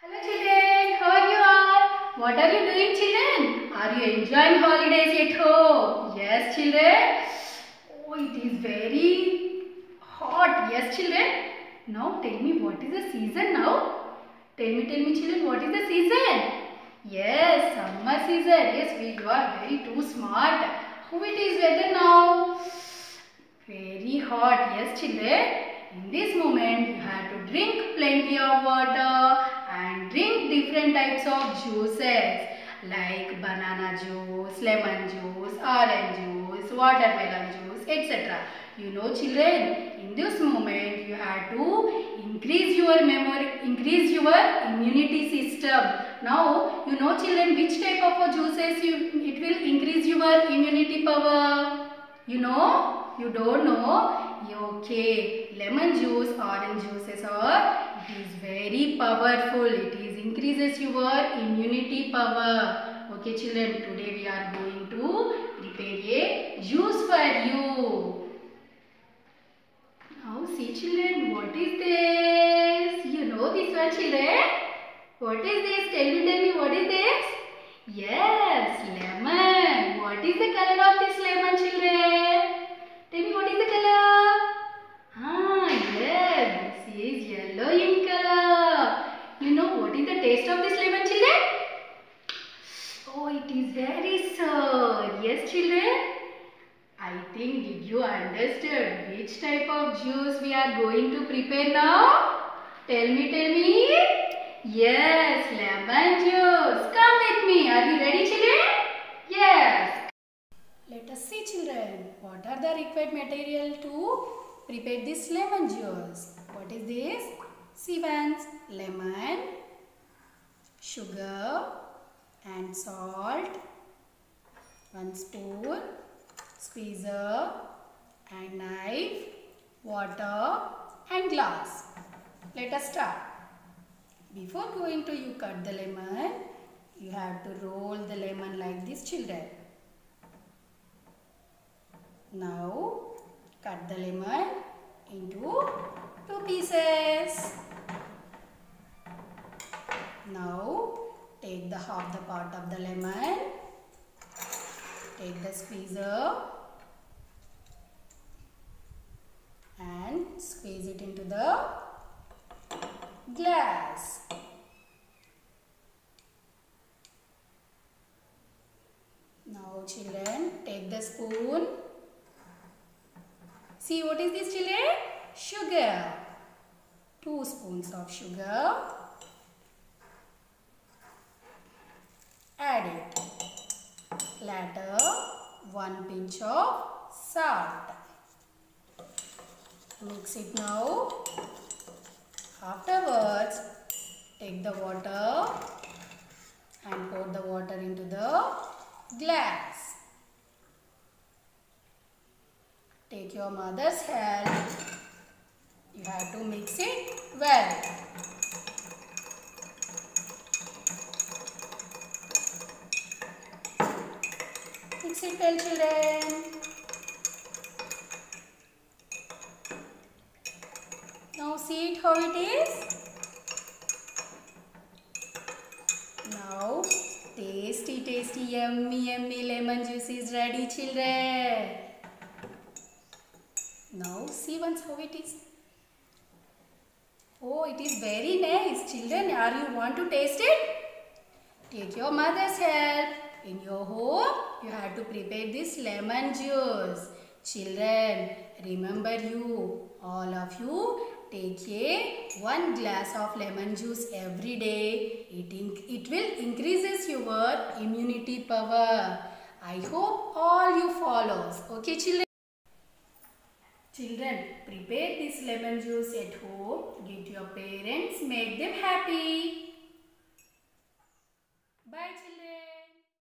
Hello children, how are you all? What are you doing children? Are you enjoying holidays at home? Yes children. Oh, it is very hot. Yes children. Now tell me what is the season now? Tell me children, what is the season? Yes, summer season. Yes, you are very too smart. How it is weather now? Very hot. Yes children. In this moment, you have to drink plenty of water and drink different types of juices like banana juice, lemon juice, orange juice, watermelon juice, etc. You know children, in this moment, you have to increase your memory, increase your immunity system. Now, you know children, which type of juices it will increase your immunity power? You know? You don't know? Okay, lemon juice, orange juices are, it is very powerful. It is increases your immunity power. Okay children, today we are going to prepare a juice for you. Now see children, what is this? You know this one children? What is this? Tell me what is this? Yes, lemon. What is the color of this lemon children? Tell me what is the color? Yes, this is yellow in color. You know what is the taste of this lemon children? Oh, it is very sour. Yes children. I think did you understood which type of juice we are going to prepare now? Tell me. Yes, lemon juice. Come with me. Are you ready children? Yes. Let us see children, what are the required material to prepare this lemon juice? What is this? See once, lemon, sugar and salt, 1 spoon, squeezer and knife, water and glass. Let us start. Before going to you cut the lemon, you have to roll the lemon like this children. Now, cut the lemon into 2 pieces. Now, take the half the part of the lemon. Take the squeezer and squeeze it into the glass. Now, children, take the spoon. See what is this children? Sugar. 2 spoons of sugar. Add it. Later 1 pinch of salt. Mix it now. Afterwards, take the water and pour the water into the glass. Take your mother's help. You have to mix it well. Mix it well, children. Now see it how it is. Now tasty, yummy lemon juice is ready, children. Now see once how it is. Oh, it is very nice. Children, are you want to taste it? Take your mother's help. In your home, you have to prepare this lemon juice. Children, remember you, all of you, take 1 glass of lemon juice every day. It will increases your immunity power. I hope all you follows. Okay, children? Children, prepare this lemon juice at home. Give to your parents. Make them happy.